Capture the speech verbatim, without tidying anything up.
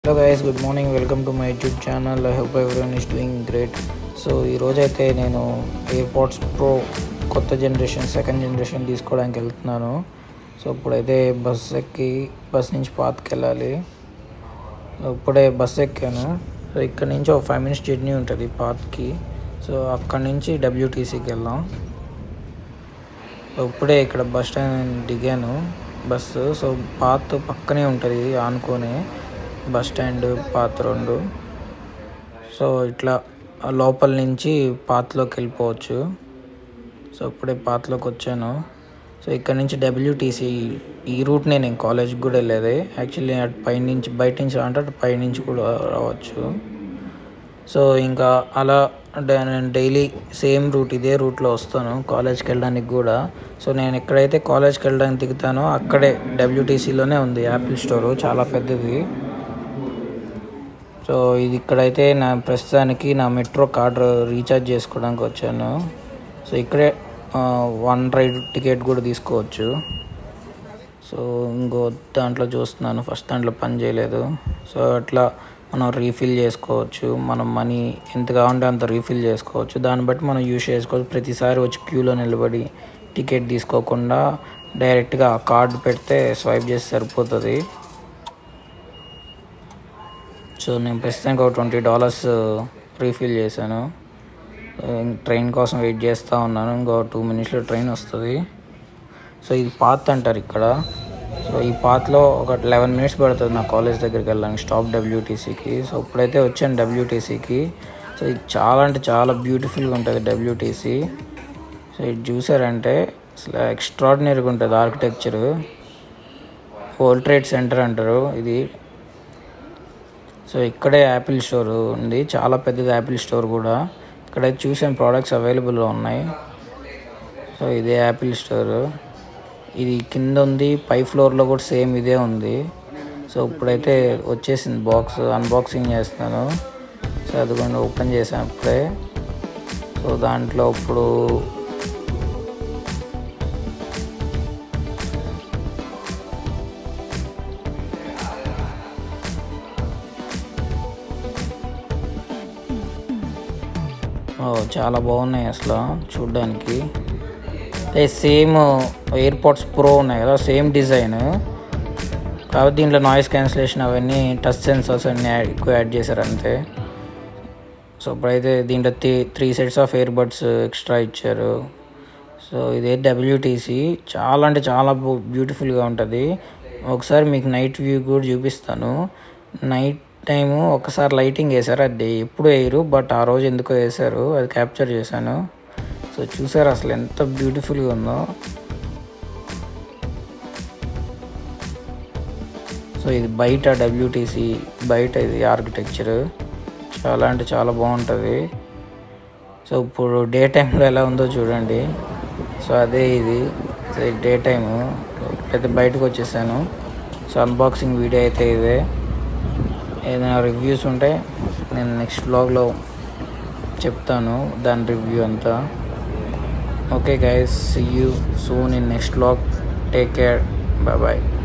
Hello guys, good morning. Welcome to my YouTube channel. I hope everyone is doing great. So ఈరోజు అయితే నేను AirPods pro కొత్త generation second generation తీసుకోవడానికి వెళ్తున్నాను. So ఇప్పుడైతే bus ఎక్కి బస్ నుంచి పాత్కి వెళ్ళాలి. ఇప్పుడే బస్ ఎక్కాను. సో ఇక్కడ నుంచి ఒక ఫైవ్ మినిట్స్ జర్నీ ఉంటుంది పాత్కి. సో అక్కడి నుంచి డబ్ల్యూటీసీకి వెళ్దాం. సో ఇప్పుడే ఇక్కడ బస్ స్టాండ్ దిగాను బస్సు. సో పాత్ పక్కనే ఉంటుంది ఆనుకొని బస్ స్టాండ్ పాత్ రెండు. సో ఇట్లా లోపల నుంచి పాత్లోకి వెళ్ళిపోవచ్చు. సో ఇప్పుడే పాత్లోకి వచ్చాను. సో ఇక్కడ నుంచి డబ్ల్యూటీసీ ఈ రూట్నే నేను కాలేజ్కి కూడా వెళ్ళేది. యాక్చువల్లీ అటు పైనుంచి బయట నుంచి అంటే అటు పైనుంచి కూడా రావచ్చు. సో ఇంకా అలా నేను డైలీ సేమ్ రూట్ ఇదే రూట్లో వస్తాను కాలేజ్కి వెళ్ళడానికి కూడా. సో నేను ఎక్కడైతే కాలేజ్కి వెళ్ళడానికి దిగుతానో అక్కడే డబ్ల్యూటీసీలోనే ఉంది యాపిల్ స్టోరు, చాలా పెద్దది. సో ఇది ఇక్కడైతే నా ప్రస్తుతానికి నా మెట్రో కార్డ్ రీఛార్జ్ చేసుకోవడానికి వచ్చాను. సో ఇక్కడే వన్ రైడ్ టికెట్ కూడా తీసుకోవచ్చు. సో ఇంకో దాంట్లో చూస్తున్నాను, ఫస్ట్ దాంట్లో పని చేయలేదు. సో అట్లా మనం రీఫిల్ చేసుకోవచ్చు. మనం మనీ ఎంత కావాలంటే అంత రీఫిల్ చేసుకోవచ్చు. దాన్ని బట్టి మనం యూజ్ చేసుకోవచ్చు. ప్రతిసారి వచ్చి క్యూలో నిలబడి టికెట్ తీసుకోకుండా డైరెక్ట్గా ఆ కార్డు పెడితే స్వైప్ చేసి సరిపోతుంది. సో నేను ప్రస్తుతానికి ఒక ట్వంటీ డాలర్స్ రీఫిల్ చేశాను. ట్రైన్ కోసం వెయిట్ చేస్తూ ఉన్నాను. ఇంకో టూ మినిట్స్లో ట్రైన్ వస్తుంది. సో ఇది పాత్ అంటారు ఇక్కడ. సో ఈ పాత్లో ఒక లెవెన్ మినిట్స్ పడుతుంది నా కాలేజ్ దగ్గరికి వెళ్ళడానికి స్టాప్ డబ్ల్యూటీసీకి. సో ఇప్పుడైతే వచ్చాను డబ్ల్యూటీసీకి. సో ఇది చాలా అంటే చాలా బ్యూటిఫుల్గా ఉంటుంది డబ్ల్యూటీసీ. సో ఇది చూసారంటే అసలు ఎక్స్ట్రాడినరీగా ఉంటుంది ఆర్కిటెక్చరు. వరల్డ్ ట్రేడ్ సెంటర్ అంటారు ఇది. సో ఇక్కడే యాపిల్ స్టోర్ ఉంది, చాలా పెద్దది యాపిల్ స్టోర్ కూడా. ఇక్కడైతే చూసాను ప్రోడక్ట్స్ అవైలబుల్గా ఉన్నాయి. సో ఇదే యాపిల్ స్టోర్. ఇది కింద ఉంది, పై ఫ్లోర్లో కూడా సేమ్ ఇదే ఉంది. సో ఇప్పుడైతే వచ్చేసింది బాక్స్, అన్బాక్సింగ్ చేస్తున్నాను. సో అది కూడా ఓపెన్ చేశాను ఇప్పుడే. సో దాంట్లో ఇప్పుడు చాలా బాగున్నాయి అసలు చూడ్డానికి. సేమ్ ఎయిర్పాడ్స్ ప్రో ఉన్నాయి కదా, సేమ్ డిజైన్. కాబట్టి దీంట్లో నాయిస్ క్యాన్సిలేషన్ అవన్నీ టచ్ సెన్సర్స్ అన్నీ ఎక్కువ యాడ్ చేశారు అంతే. సో ఇప్పుడైతే దీంట్లో three three sets of ear buds extra ఇచ్చారు. సో ఇదే డబ్ల్యూటీసీ చాలా అంటే చాలా బ్యూటిఫుల్గా ఉంటుంది. ఒకసారి మీకు నైట్ వ్యూ కూడా చూపిస్తాను. నైట్ టైము ఒకసారి లైటింగ్ వేశారు, అది ఎప్పుడు వేయరు బట్ ఆ రోజు ఎందుకో వేశారు, అది క్యాప్చర్ చేశాను. సో చూసారు అసలు ఎంత బ్యూటిఫుల్గా ఉందో. సో ఇది బయట డబ్ల్యూటీసీ బయట ఇది ఆర్కిటెక్చర్ చాలా అంటే చాలా బాగుంటుంది. సో ఇప్పుడు డే టైంలో ఎలా ఉందో చూడండి. సో అదే ఇది. సో ఇది డే టైము. అయితే బయటకు వచ్చేసాను. సో అన్బాక్సింగ్ వీడియో అయితే ఇదే. ఏదైనా రివ్యూస్ ఉంటే నేను నెక్స్ట్ వ్లాగ్లో చెప్తాను దాని రివ్యూ అంతా. Okay guys, see you soon in next vlog. Take care, bye bye.